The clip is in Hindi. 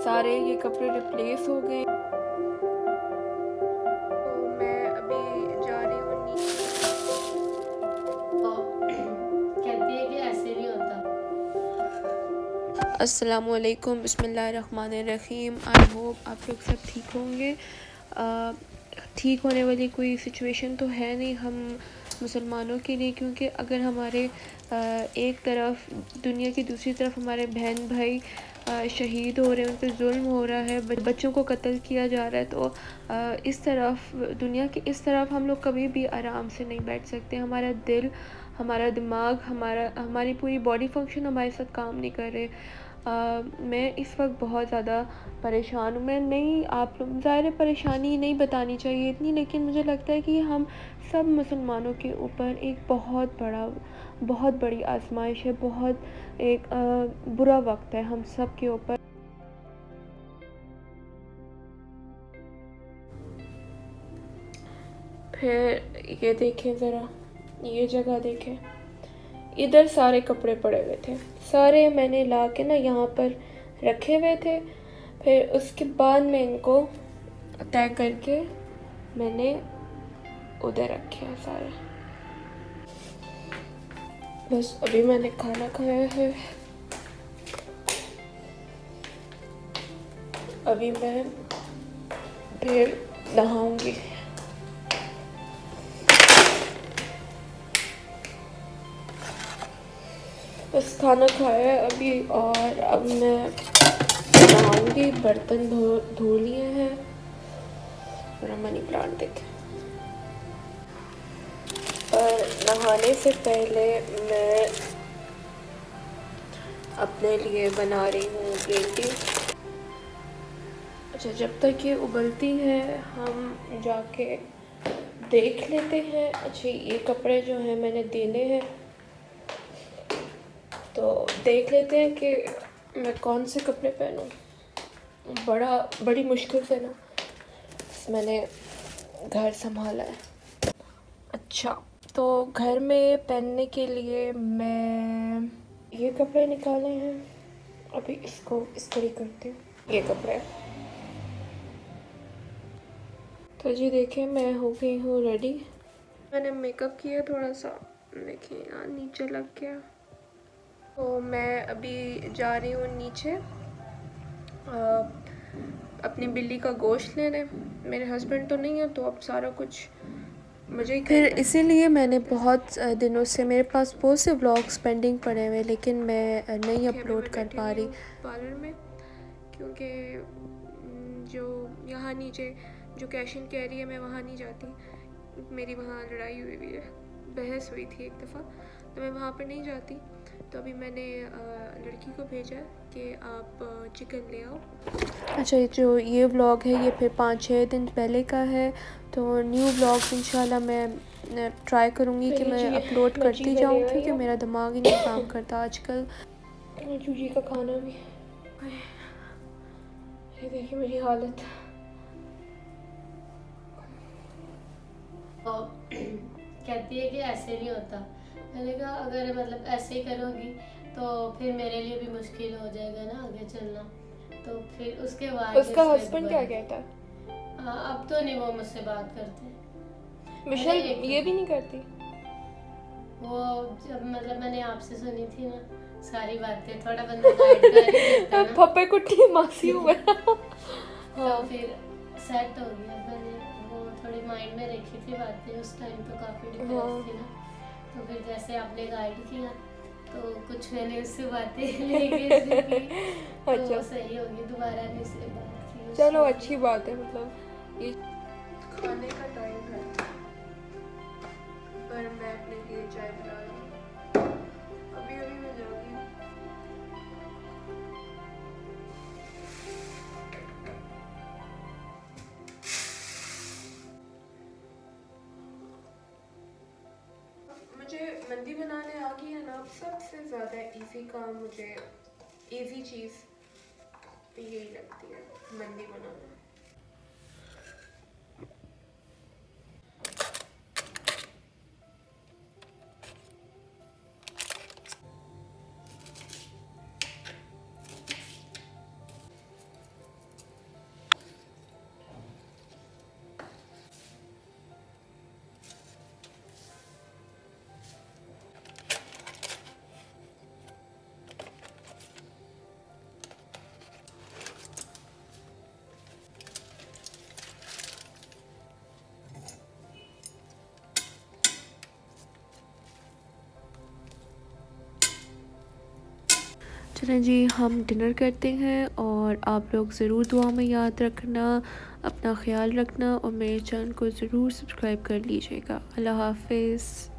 सारे ये कपड़े रिप्लेस हो गए। तो मैं अभी जा रही हूँ नीचे। कहती है कि ऐसे नहीं होता। अस्सलामुअलैकुम, बिस्मिल्लाहिर्रहमानिर्रहीम। आई होप आप लोग सब ठीक होंगे। ठीक होने वाली कोई सिचुएशन तो है नहीं हम मुसलमानों के लिए, क्योंकि अगर हमारे एक तरफ दुनिया की दूसरी तरफ हमारे बहन भाई शहीद हो रहे हैं, उन पर जुल्म हो रहा है, बच्चों को कत्ल किया जा रहा है, तो इस तरफ दुनिया की इस तरफ हम लोग कभी भी आराम से नहीं बैठ सकते। हमारा दिल, हमारा दिमाग, हमारी पूरी बॉडी फंक्शन हमारे साथ काम नहीं कर रहे। मैं इस वक्त बहुत ज़्यादा परेशान हूँ। मैं नहीं, आप लोग ज़ाहिर परेशानी नहीं बतानी चाहिए इतनी, लेकिन मुझे लगता है कि हम सब मुसलमानों के ऊपर एक बहुत बड़ी आजमाइश है, बहुत एक बुरा वक्त है हम सब के ऊपर। फिर ये देखें ज़रा, ये जगह देखें, इधर सारे कपड़े पड़े हुए थे, सारे मैंने ला के ना यहाँ पर रखे हुए थे। फिर उसके बाद मैं इनको तय करके मैंने उधर रखे हैं सारे। बस अभी मैंने खाना खाया है, अभी मैं फिर नहाऊंगी। बस खाना खाया है अभी, और अब मैं नहाऊंगी। बर्तन धो लिए हैं। मेरा मनी प्लांट देखें। पर नहाने से पहले मैं अपने लिए बना रही हूँ ग्रीन टी। अच्छा, जब तक ये उबलती है हम जाके देख लेते हैं। अच्छा, ये कपड़े जो हैं मैंने देने हैं, तो देख लेते हैं कि मैं कौन से कपड़े पहनूं। बड़ी मुश्किल से ना मैंने घर संभाला है। अच्छा, तो घर में पहनने के लिए मैं ये कपड़े निकाले हैं। अभी इसको इस्त्री करती हूँ। ये कपड़े तो जी देखें, मैं हो गई हूँ रेडी। मैंने मेकअप किया थोड़ा सा, देखिए यहाँ नीचे लग गया। तो मैं अभी जा रही हूँ नीचे अपनी बिल्ली का गोश्त लेने। मेरे हस्बैंड तो नहीं है, तो अब सारा कुछ मुझे ही फिर इसीलिए मैंने बहुत दिनों से मेरे पास बहुत से व्लॉग्स पेंडिंग पड़े हुए, लेकिन मैं नहीं अपलोड कर पा रही पार्लर में, क्योंकि जो यहाँ नीचे जो कैश एंड कैरी है, मैं वहाँ नहीं जाती। मेरी वहाँ लड़ाई हुई है, बहस हुई थी एक दफ़ा, तो मैं वहाँ पर नहीं जाती। तो अभी मैंने लड़की को भेजा कि आप चिकन ले आओ। अच्छा, जो ये व्लॉग है ये फिर 5-6 दिन पहले का है। तो न्यू व्लॉग्स इंशाल्लाह मैं ट्राई करूँगी कि मैं अपलोड करती जाऊँ, क्योंकि मेरा दिमाग ही नहीं काम करता आजकल। जूजी का खाना भी, ये देखिए मेरी हालत। तो कहती है कि ऐसे नहीं होता। मैंने कहा अगर मतलब ऐसे ही करोगी तो फिर मेरे लिए भी मुश्किल हो जाएगा ना आगे चलना। तो फिर उसके बाद उसका हस्बैंड क्या कहता है? अब तो नहीं वो मुझसे बात करते। मिशेल ये भी नहीं करती वो जब मतलब मैंने आपसे सुनी थी ना सारी बातें, थोड़ा बंदा गाइड कर ही देता है ना। पप्पे कुट्टी मासी हुआ। तो फिर सेट हो गया। मैंने वो थोड़ी माइंड में रखी थी बातें, उस टाइम तो काफ़ी डिप्रेस थी ना। तो फिर जैसे आपने गाइड किया तो कुछ मैंने उससे बातें लेके सीखी। तो सही होगी, दोबारा नहीं उससे बात की। चलो अच्छी बात है। मतलब ये खाने का टाइम है, पर मैं अपने लिए चाय बना रही हूँ। अभी मैं जाऊँगी। मुझे मंदी बनाने आ गई है ना। सबसे ज़्यादा इजी काम, मुझे इजी चीज़ यही लगती है, मंदी बनाना। चलें जी, हम डिनर करते हैं और आप लोग ज़रूर दुआ में याद रखना, अपना ख्याल रखना और मेरे चैनल को ज़रूर सब्सक्राइब कर लीजिएगा। अल्लाह हाफ़िज़।